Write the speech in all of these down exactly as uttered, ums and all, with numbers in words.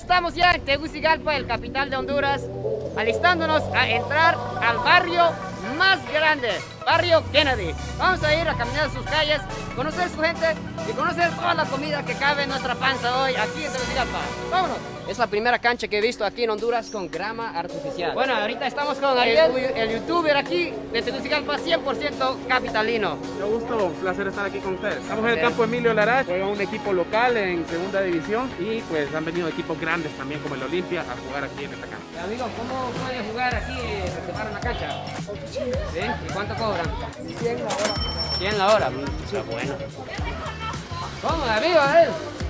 Estamos ya en Tegucigalpa, el capital de Honduras, alistándonos a entrar al barrio más grande, barrio Kennedy. Vamos a ir a caminar sus calles, conocer su gente y conocer toda la comida que cabe en nuestra panza hoy aquí en Tegucigalpa. ¡Vámonos! Es la primera cancha que he visto aquí en Honduras con grama artificial. Bueno, ahorita estamos con Ariel, el youtuber aquí de Tegucigalpa, cien por ciento capitalino. Mucho gusto, un placer estar aquí con ustedes. Estamos en el campo Emilio Larach, juega un equipo local en segunda división y pues han venido equipos grandes también como el Olimpia a jugar aquí en esta cancha. Amigo, ¿cómo pueden jugar aquí, reservar una cancha? ¿Sí? ¿Y cuánto cobran? cien la hora. cien la hora, está bueno. ¿Cómo, amigo? ¿Eh?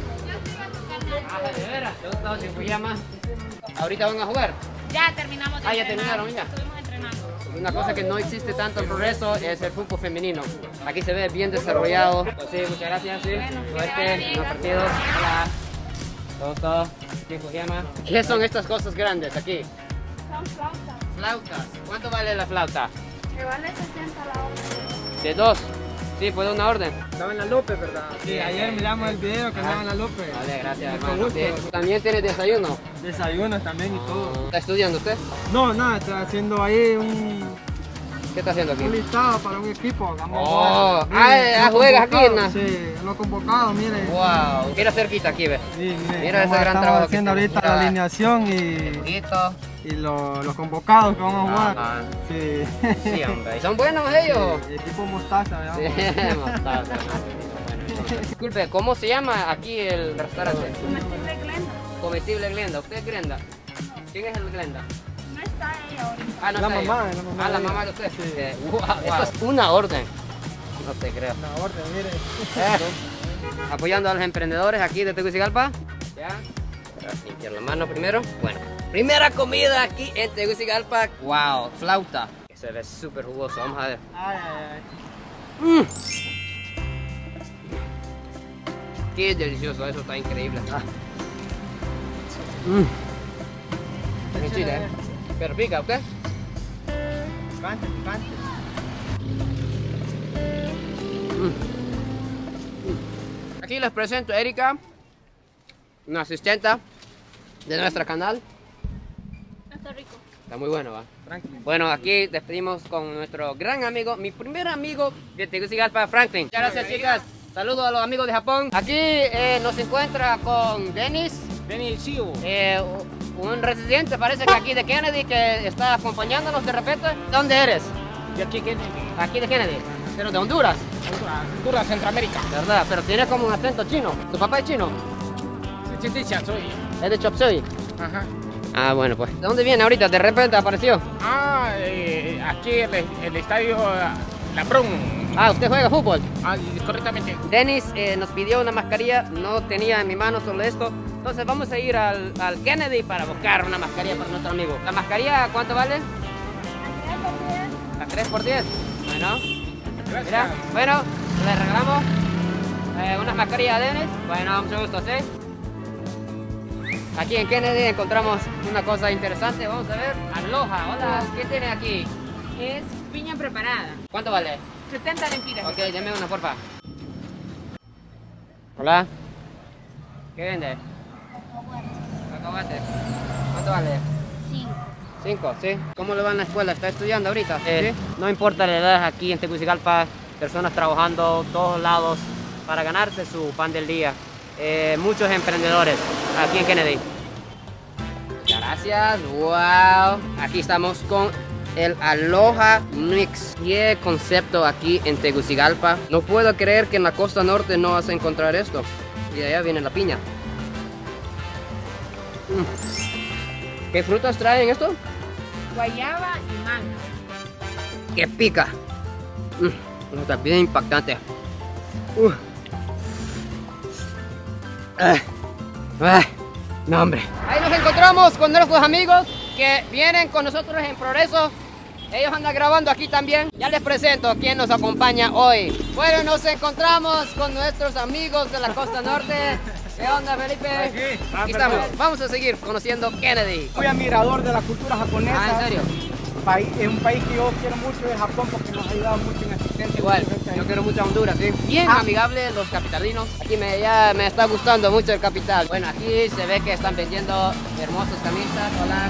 Ah, de veras, ¿te gusta sin Fujiyama? ¿Ahorita van a jugar? Ya terminamos de Ah, ya entrenar. terminaron ya. Estuvimos entrenando. Una cosa que no existe tanto en progreso es el fútbol femenino. Aquí se ve bien desarrollado. Pues sí, muchas gracias. Sí. Bueno, que Suerte, vaya bien, buenos partidos. Hola. Todo, todo. Sin Fujiyama. ¿Qué son estas cosas grandes aquí? Son flautas. Flautas. ¿Cuánto vale la flauta? Que vale sesenta la hora. De dos. Sí, puede una orden. Estaba en la López, ¿verdad? Sí, ayer miramos el video que andaba en la López. Vale, gracias, Mucho hermano. gusto. Sí. ¿También tiene desayuno? Desayunos también y todo. ¿Está estudiando usted? No, nada, estoy haciendo ahí un, ¿Qué está haciendo aquí? un listado para un equipo. Vamos a Oh, jugar. ah, Miren, ah, los juegas aquí, convocados, ¿no? Sí, los convocados, miren. Wow. Mira cerquita aquí, ve. Sí, miren, Mira ese vamos a- gran estamos trabajo que haciendo hicimos. ahorita Mira. la alineación y, Poquito. y lo- los convocados que vamos a jugar. Ah, Sí. sí, hombre. ¿Y son buenos ellos? Sí, equipo mostaza, ¿verdad? Sí, mostaza. Bueno, disculpe, ¿cómo se llama aquí el restaurante? Comestible Glenda. Comestible Glenda. ¿Usted es Glenda? ¿Quién es el Glenda? No está ella ahorita. Ah, no La está mamá, ella. la mamá Ah, la de mamá de ella. usted. Sí. Eh, wow, Esto es una orden. No te creo. La orden, miren. Eh, apoyando a los emprendedores aquí de Tegucigalpa. Ya. Voy a limpiar la mano primero. Bueno, primera comida aquí en Tegucigalpa. Wow, flauta. Que se ve súper jugoso. Vamos a ver. Ay, ay, ay. Mm. Qué delicioso, eso está increíble. Ah. Mm. En Chile, ¿eh? Pero pica, ¿usted? Picante, picante. Aquí les presento a Erika, una asistenta de nuestro canal. Está rico. Está muy bueno, ¿va? Franklin. Bueno, aquí despedimos con nuestro gran amigo, mi primer amigo de Tegucigalpa, Franklin. Muchas gracias, chicas. Saludos a los amigos de Japón. Aquí eh, nos encuentra con Denis, Denis Chiu. eh, un residente, parece que aquí de Kennedy, que está acompañándonos de repente. ¿Dónde eres? De aquí, Kennedy. Aquí de Kennedy, pero de Honduras, Honduras, Centroamérica. ¿verdad? Pero tiene como un acento chino. ¿Tu papá es chino? soy. ¿Es de Chop Suey? Ajá. Ah, bueno, pues. ¿De dónde viene ahorita? De repente apareció. Ah, eh, aquí el, el estadio La Prum. Ah, ¿usted juega fútbol? Ah, correctamente. Dennis eh, nos pidió una mascarilla, no tenía en mi mano solo esto. Entonces vamos a ir al, al Kennedy para buscar una mascarilla para nuestro amigo. ¿La mascarilla cuánto vale? A tres por diez. Bueno, Gracias. mira, bueno, le regalamos eh, unas mascarillas a Dennis. Bueno, mucho gusto, ¿sí? Aquí en Kennedy encontramos una cosa interesante, vamos a ver. Aloha, hola, ¿qué tiene aquí? Es piña preparada. ¿Cuánto vale? setenta lempiras. Ok, dame una, porfa. Hola. ¿Qué vende? Cacahuate. ¿Cuánto vale? Cinco. Cinco, ¿sí? ¿Cómo le va en la escuela? ¿Está estudiando ahorita? Eh, no importa la edad, aquí en Tegucigalpa, personas trabajando todos lados para ganarse su pan del día. Eh, muchos emprendedores aquí en Kennedy. Muchas gracias, wow. Aquí estamos con el Aloha Mix. Qué concepto aquí en Tegucigalpa. No puedo creer que en la costa norte no vas a encontrar esto. Y de allá viene la piña. Mm. ¿Qué frutas traen esto? Guayaba y manga. ¡Qué pica! Mm, está bien impactante. Uh. Ah, ah, no, hombre. Ahí nos encontramos con nuestros amigos que vienen con nosotros en progreso. Ellos andan grabando aquí también. Ya les presento quién nos acompaña hoy. Bueno, nos encontramos con nuestros amigos de la costa norte. ¿Qué onda, Felipe? Aquí. Aquí estamos. Vamos a seguir conociendo Kennedy. Soy admirador de la cultura japonesa. Ah, ¿en serio? país, es un país que yo quiero mucho, es Japón, porque nos ha ayudado mucho en asistencia. Igual, yo quiero mucho a Honduras, ¿sí? Bien Ah. amigable los capitalinos. Aquí me, ya me está gustando mucho el capital. Bueno, aquí se ve que están vendiendo hermosas camisas. Hola.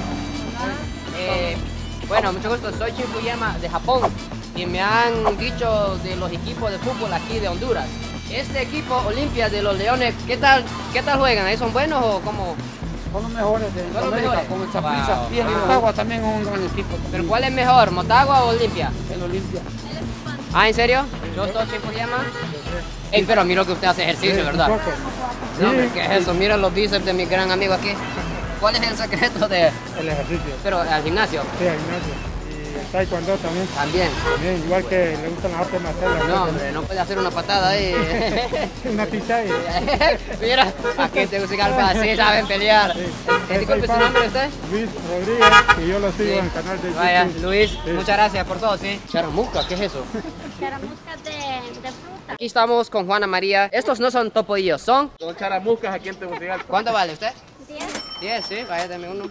Eh, bueno, mucho gusto. Soy Shin Fujiyama de Japón y me han dicho de los equipos de fútbol aquí de Honduras. Este equipo Olimpia de los Leones, ¿qué tal, qué tal juegan? ¿Ahí son buenos o cómo? Son los mejores de Son los América, mejores. como el Saprissa. Wow. Y el Ah. Motagua también es un gran equipo. ¿Pero cuál es mejor, Motagua o Olimpia? El Olimpia. Ah, ¿en serio? Yo soy Shin Fujiyama. Ey, pero miro que usted hace ejercicio, ¿verdad? No, hombre, ¿qué es eso? Mira los bíceps de mi gran amigo aquí. ¿Cuál es el secreto de...? El ejercicio. Pero al gimnasio. Sí, al gimnasio. Y el taekwondo también. También. También, igual que le gustan las artes marciales. No, hombre, no puede hacer una patada ahí. Una pizza y... Mira, aquí en Tegucigalpa sí saben pelear. Sí. Eh, Disculpe su nombre usted. Luis Rodríguez, y yo lo sigo Sí. en el canal de Vaya, YouTube. Luis, Sí. muchas gracias por todo, ¿sí? Charamusca, ¿qué es eso? Charamuscas de, de fruta. Aquí estamos con Juana María. Estos no son topodillos, son... Son charamuscas aquí en Tegucigalpa. ¿Cuánto vale usted? diez. diez, sí, vaya, dame uno.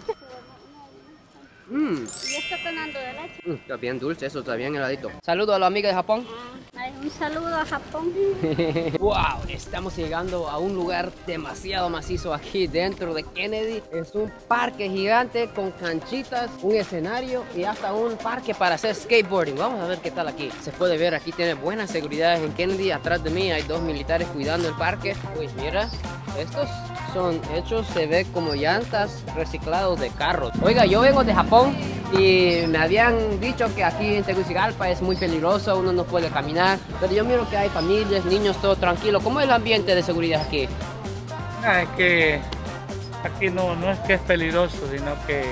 Mmm, Y esto con ando de leche. está bien dulce, eso está bien heladito. Saludos a los amigos de Japón. Ay, un saludo a Japón. Wow, estamos llegando a un lugar demasiado macizo aquí dentro de Kennedy. Es un parque gigante con canchitas, un escenario y hasta un parque para hacer skateboarding. Vamos a ver qué tal aquí. Se puede ver, aquí tiene buena seguridad en Kennedy. Atrás de mí hay dos militares cuidando el parque. Uy, mira, estos son hechos, se ve como llantas reciclados de carros. Oiga, yo vengo de Japón y me habían dicho que aquí en Tegucigalpa es muy peligroso, uno no puede caminar, pero yo miro que hay familias, niños, todo tranquilo. ¿Cómo es el ambiente de seguridad aquí? Ah, es que aquí no, no es que es peligroso, sino que,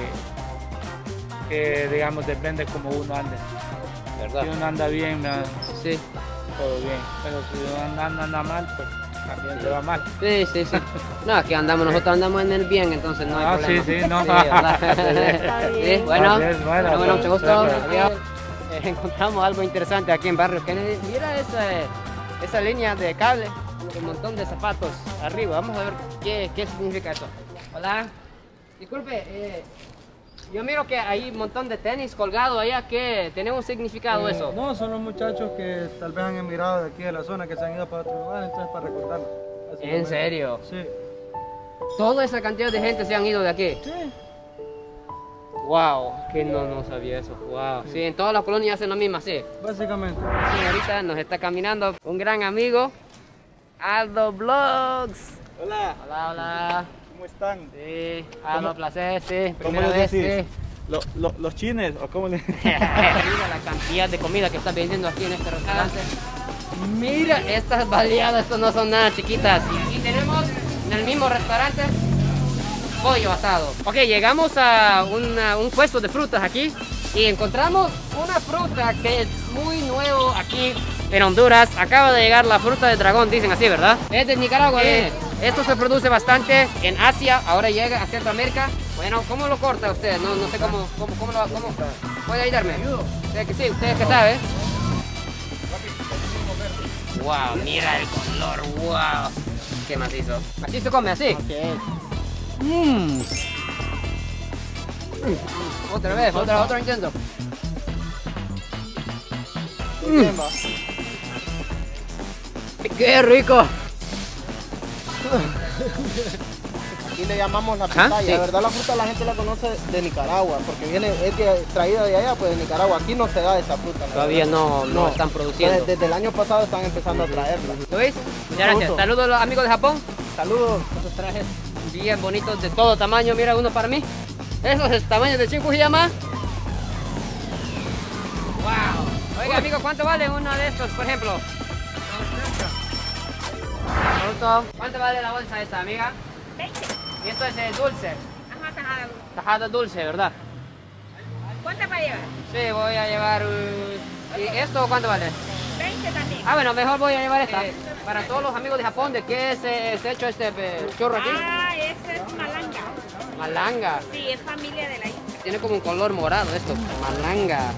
que digamos depende cómo uno ande. ¿Verdad? Si uno anda bien, ah, Sí, todo bien, pero si uno anda, anda, anda mal, pues también se va mal. sí, sí, sí. No, aquí andamos, nosotros andamos en el bien, entonces no hay Ah, problema. sí, sí, no. ¿verdad? Sí, bueno, Así es, bueno, bueno, bueno, mucho gusto. bueno. Adiós. Eh, encontramos algo interesante aquí en Barrio Kennedy. Mira esa, esa línea de cable, un montón de zapatos arriba. Vamos a ver qué, qué significa eso. Hola, disculpe, eh, yo miro que hay un montón de tenis colgados allá. ¿Qué tiene un significado Eh, eso? No, son los muchachos que tal vez han emigrado de aquí de la zona, que se han ido para otro lugar, entonces para recordarlo. ¿En básicamente. serio? Sí. Toda esa cantidad de gente se han ido de aquí. Sí. Wow, que no, no sabía eso. Wow. Sí, en todas las colonias hacen lo mismo, sí. Básicamente. Sí, ahorita nos está caminando un gran amigo, Aldo Vlogs. Hola, Hola, hola. ¿cómo están? Sí, Aldo, ¿Cómo- placer, sí. ¿Cómo Primera les vez, decís? sí. Lo- lo- ¿Los chines o cómo le...? Mira la cantidad de comida que están vendiendo aquí en este restaurante. Mira estas baleadas, estas no son nada chiquitas. Y tenemos en el mismo restaurante pollo asado. Ok, llegamos a una- un puesto de frutas aquí y encontramos una fruta que es muy nuevo aquí en Honduras. Acaba de llegar la fruta de dragón, dicen así, ¿verdad? Es de Nicaragua, ¿eh? Esto se produce bastante en Asia, ahora llega a Centroamérica. Bueno, ¿cómo lo corta usted? No, no sé cómo, cómo, cómo lo cómo. ¿Puede ayudarme? Usted que sí, usted que sabe. Wow, mira el color, wow. Qué macizo. Así se come, así. Mm. Mm. Otra vez, otra, otro intento. Mm. ¡Qué rico! Aquí le llamamos la Ajá, pitaya. sí. La verdad la fruta la gente la conoce de Nicaragua, porque viene, es de- traída de allá, pues de Nicaragua. Aquí no se da esa fruta. la Todavía verdad. no, no, están produciendo. Desde, desde el año pasado están empezando a traerla. Luis, muchas gracias. gusto. Saludos a los amigos de Japón. Saludos. Estos trajes bien bonitos de todo tamaño. Mira uno para mí. Esos es tamaño de Shin Fujiyama. Wow. Oiga, amigo, ¿cuánto vale uno de estos, por ejemplo? Pronto. ¿Cuánto vale la bolsa esta, amiga? veinte. Y esto es el dulce. Ajá, tajada. Tajada dulce, ¿verdad? ¿Cuántas va a llevar? Sí, voy a llevar... uh, ¿Y esto cuánto vale? veinte también. Ah, bueno, mejor voy a llevar esta. Para todos los amigos de Japón, ¿de qué es, eh, es hecho este eh, churro aquí? Ah, ese es malanga. Malanga. Sí, es familia de la isla. Tiene como un color morado esto. Malanga.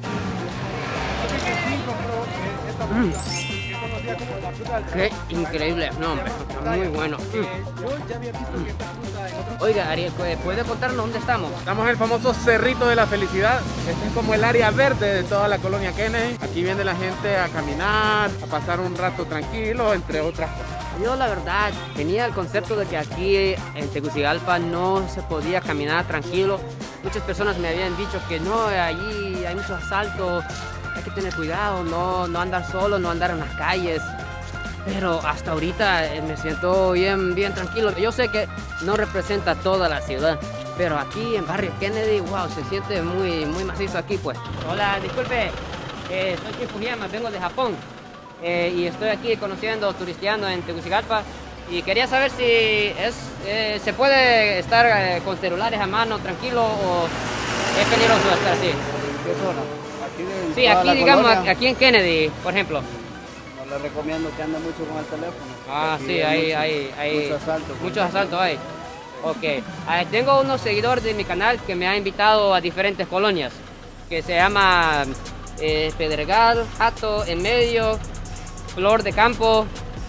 Qué increíble. No, hombre, está muy bueno. Mm. Yo ya había visto que esta fruta Oiga, Ariel, ¿puede contarnos dónde estamos? Estamos en el famoso Cerrito de la Felicidad. Este es como el área verde de toda la Colonia Kennedy. Aquí viene la gente a caminar, a pasar un rato tranquilo, entre otras cosas. Yo la verdad tenía el concepto de que aquí en Tegucigalpa no se podía caminar tranquilo. Muchas personas me habían dicho que no, allí hay muchos asaltos, hay que tener cuidado, no, no andar solo, no andar en las calles. Pero hasta ahorita eh, me siento bien, bien tranquilo. Yo sé que no representa toda la ciudad, pero aquí en barrio Kennedy, wow, se siente muy, muy macizo aquí, pues. Hola, disculpe, eh, soy Shin Fujiyama, vengo de Japón eh, y estoy aquí conociendo, turisteando en Tegucigalpa y quería saber si es, eh, se puede estar eh, con celulares a mano tranquilo o es peligroso estar así. ¿En qué zona? Aquí de Sí, toda aquí la digamos, colonia. aquí en Kennedy, por ejemplo. No le recomiendo que ande mucho con el teléfono. Ah, Aquí sí, hay, mucho- hay, hay muchos asaltos. muchos asaltos hay. Ok, ah, tengo unos seguidores de mi canal que me han invitado a diferentes colonias, que se llama eh, Pedregal, Hato, En Medio, Flor de Campo,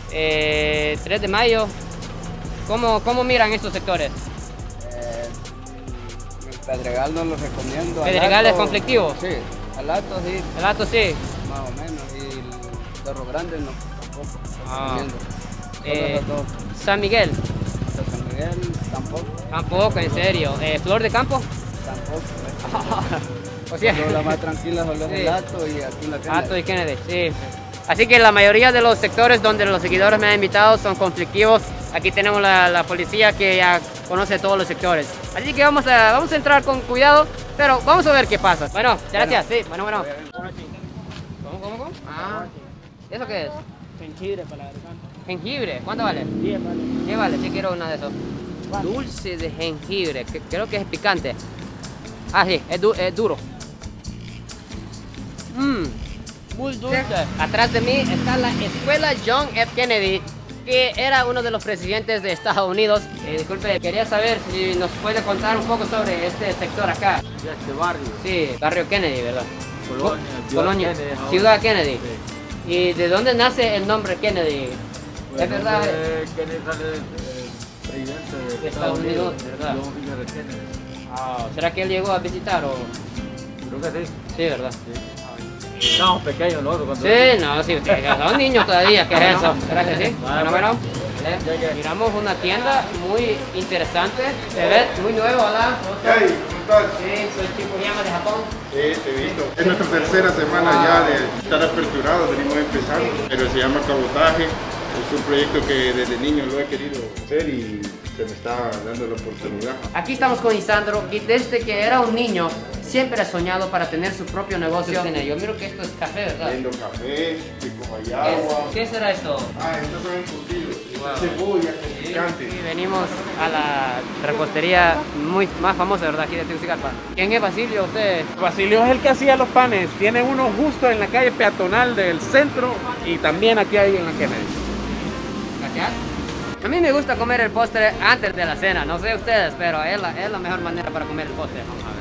eh, tres de Mayo. ¿Cómo, cómo miran estos sectores? Eh, el Pedregal no lo recomiendo. ¿Pedregal Al es Alto- conflictivo? Sí, al alto sí, El Hato sí. más o menos. Y el Cerro Grande no, tampoco. lo Ah. recomiendo. Solo Eh, esos dos. San Miguel, De San Miguel tampoco, tampoco, en serio. Eh, Flor de Campo, tampoco. o sea, Solo la más tranquila solo es Sí. el Alto y aquí la Kennedy. Hato y Kennedy, sí. Así que la mayoría de los sectores donde los seguidores me han invitado son conflictivos. Aquí tenemos la, la policía que ya conoce todos los sectores. Así que vamos a, vamos a entrar con cuidado, pero vamos a ver qué pasa. Bueno, gracias, sí, bueno, bueno. ¿Cómo, cómo, cómo? Ah, ¿eso qué es? Jengibre para la garganta. Jengibre, ¿cuánto vale? diez, vale. ¿Qué vale? Sí quiero uno de esos. Dulce de jengibre, que creo que es picante. Ah, sí, es, du es duro. Mmm. Muy dulce. Atrás de mí está la escuela John F. Kennedy, que era uno de los presidentes de Estados Unidos. Eh, disculpe, quería saber si nos puede contar un poco sobre este sector acá. Este barrio, Sí, barrio Kennedy, ¿verdad? Colonia, Colonia, Kennedy, ahora. Ciudad Kennedy. Sí. ¿Y de dónde nace el nombre Kennedy? Bueno, ¿Es verdad? eh, Kennedy sale del eh, presidente de, De Estados Unidos, ¿verdad? John F. Kennedy. Ah, ¿será que él llegó a visitar o...? Creo que sí. Sí, ¿verdad? Estábamos pequeños nosotros cuando... Sí, no, sí, ustedes ya son niños todavía, ¿qué es eso? ¿Será que sí? Bueno, bueno, eh, Ya, ya. miramos una tienda muy interesante, se ve muy nuevo, ¿verdad? Hey, ¿cómo estás? Sí, soy Shin Fujiyama de Japón. Sí, te he visto. Es nuestra tercera semana ya de estar aperturados, venimos empezando, pero se llama Cabotaje. Es un proyecto que desde niño lo he querido hacer y se me está dando la oportunidad. Aquí estamos con Isandro, y desde que era un niño siempre ha soñado para tener su propio negocio. Yo miro que esto es café, ¿verdad? Vendo café, pico ¿Qué, agua. ¿Qué será esto? Ah, estos son embutidos. Wow. Cebolla, picante. Sí, venimos a la repostería muy más famosa, ¿verdad? Aquí de Tegucigalpa. ¿Quién es Basilio? ¿Usted? Basilio es el que hacía los panes. Tiene uno justo en la calle peatonal del centro y también aquí hay en la Kennedy. Gracias. A mí me gusta comer el postre antes de la cena, no sé ustedes, pero es la, es la mejor manera para comer el postre. Vamos a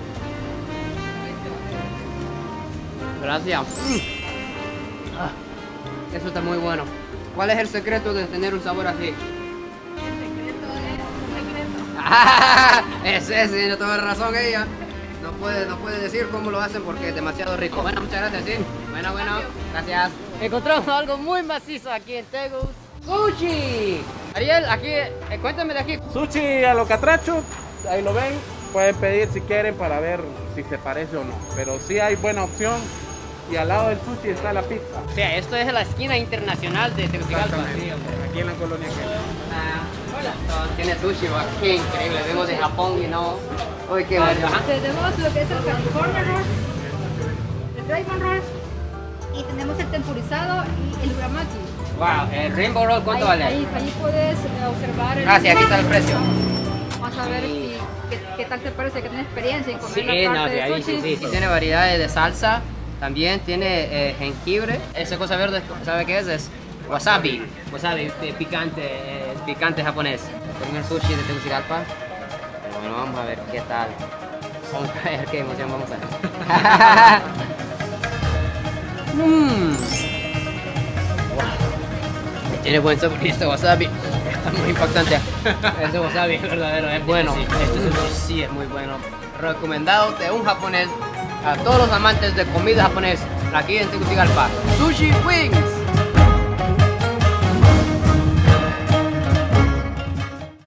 ver. Gracias. Mm. Ah, eso está muy bueno. ¿Cuál es el secreto de tener un sabor así? El secreto es un secreto. Ah, ese sí, no tuve razón ella. No puede, no puede decir cómo lo hacen porque es demasiado rico. Bueno, muchas gracias, sí. Bueno, bueno, gracias. Encontramos algo muy macizo aquí en Tegus. ¡Sushi! Ariel, aquí, eh, cuéntame de aquí. Sushi a lo catracho, ahí lo ven. Pueden pedir si quieren para ver si se parece o no. Pero sí hay buena opción. Y al lado del sushi está la pizza. O sea, esto es la esquina internacional de Tegucigalpa. Exactamente. Aquí en la Colonia Kennedy. Ah, hola. Tiene sushi, va. Qué increíble. Vengo de Japón y no. Uy, qué bueno. Tenemos lo que es el California Roll, el Dragon Roll y tenemos el temporizado y el uramaki. Wow, el Rainbow Roll, ¿cuánto ahí, vale? Ahí, ahí puedes eh, observar el... Ah, sí, aquí está el precio. Vamos a ver si, qué, qué tal te parece, que tienes experiencia en comer Sí, la no, parte sí, de ahí sushi. sí, sí, sí tiene variedades de salsa, también tiene eh, jengibre, esa cosa verde, ¿sabe qué es? Es wasabi, wasabi eh, picante, eh, picante japonés. El primer sushi de Tegucigalpa, pero bueno, vamos a ver qué tal. Vamos a ver qué emoción vamos a ver. Mmm. Wow. Tiene buen sabor y este wasabi es muy impactante. Este wasabi es verdadero, es bueno. Este sushi sí es muy bueno. Recomendado de un japonés a todos los amantes de comida japonés aquí en Tegucigalpa. Sushi Wings.